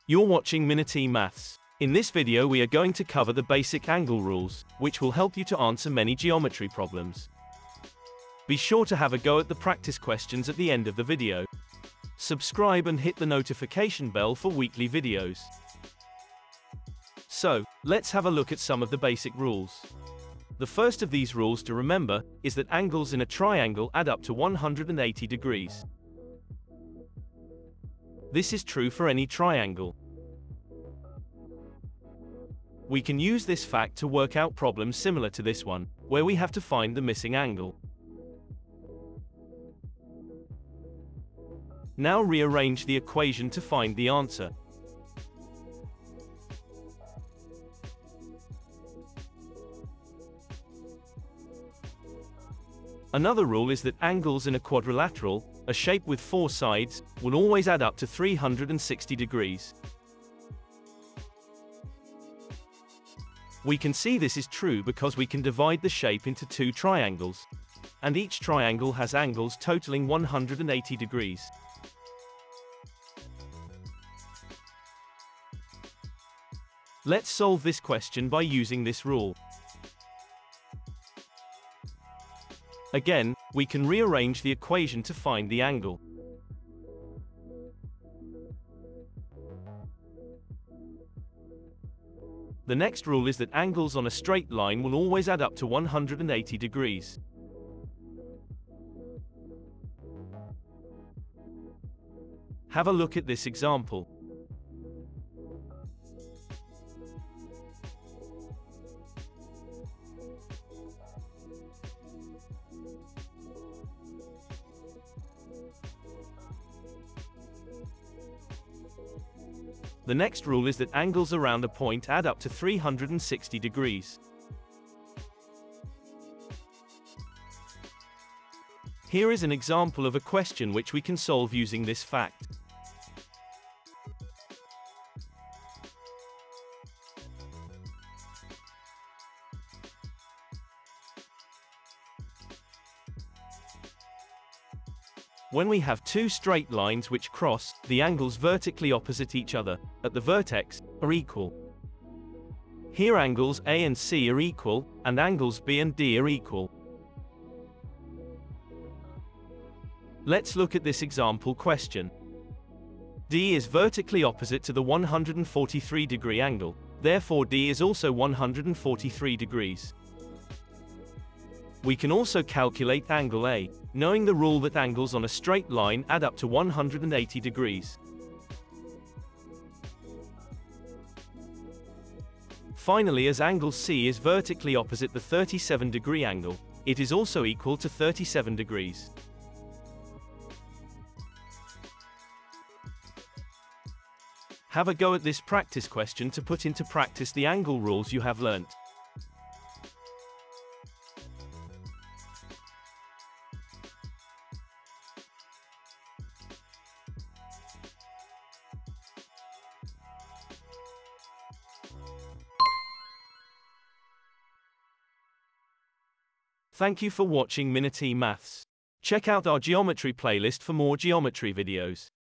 You're watching Minute Maths. In this video we are going to cover the basic angle rules, which will help you to answer many geometry problems. Be sure to have a go at the practice questions at the end of the video. Subscribe and hit the notification bell for weekly videos. So, let's have a look at some of the basic rules. The first of these rules to remember is that angles in a triangle add up to 180 degrees. This is true for any triangle. We can use this fact to work out problems similar to this one, where we have to find the missing angle. Now rearrange the equation to find the answer. Another rule is that angles in a quadrilateral, a shape with 4 sides, will always add up to 360 degrees. We can see this is true because we can divide the shape into 2 triangles, and each triangle has angles totaling 180 degrees. Let's solve this question by using this rule. Again, we can rearrange the equation to find the angle. The next rule is that angles on a straight line will always add up to 180 degrees. Have a look at this example. The next rule is that angles around a point add up to 360 degrees. Here is an example of a question which we can solve using this fact. When we have 2 straight lines which cross, the angles vertically opposite each other, at the vertex, are equal. Here angles A and C are equal, and angles B and D are equal. Let's look at this example question. D is vertically opposite to the 143-degree angle, therefore D is also 143 degrees. We can also calculate angle A, knowing the rule that angles on a straight line add up to 180 degrees. Finally, as angle C is vertically opposite the 37-degree angle, it is also equal to 37 degrees. Have a go at this practice question to put into practice the angle rules you have learnt. Thank you for watching Minute Maths. Check out our geometry playlist for more geometry videos.